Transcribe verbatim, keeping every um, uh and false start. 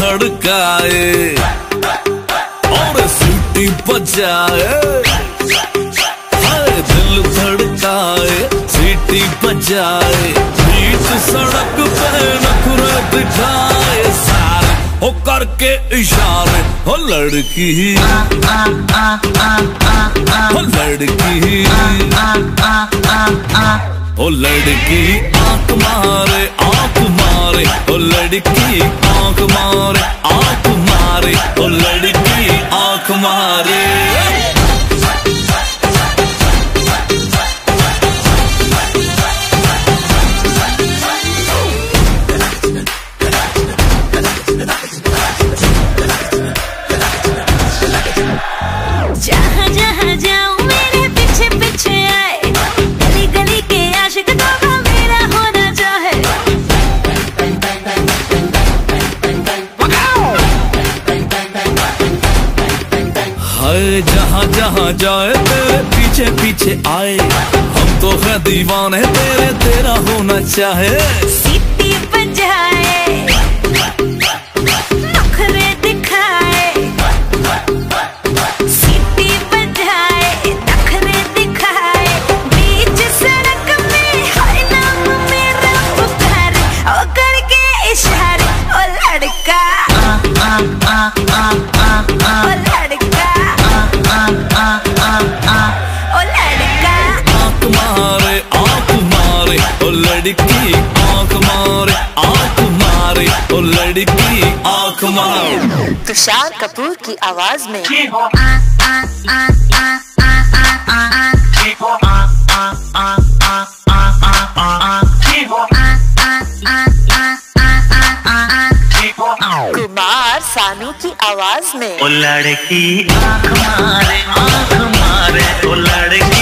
धड़काए और सीटी बजाए, हाय दिल धड़काए सीटी बजाए, बीच सड़क पे नखरे दिखाए सारे हो करके इशारे, हो लड़की हो लड़की ओ लड़की आंख मारे आंख मारे, ओ लड़की आंख मारे आंख मारे, ओ लड़की आंख मारे। जहाँ जहाँ जाऊँ मेरे पीछे पीछे आए, गली गली के आशिक तो मेरा होना चाहे। हाय जहाँ जहाँ जाए तेरे पीछे पीछे आए, हम तो है दीवाने तेरे, तेरा होना चाहे। सीटी बजाए नखरे दिखाए, सीटी बजाए नखरे दिखाए, बीच सड़क में हर नाम मेरा पुकारे, ओ करके इशारे, ओ लड़का ओ लड़का ओ लड़का आंख मारे आंख मारे, ओ लड़की आंख मारे आंख मारे, ओ लड़की आंख मारे। तुषार कपूर की आवाज में कुमार सानू की आवाज में ओ लड़की आंख मारे आंख मारे, ओ लड़की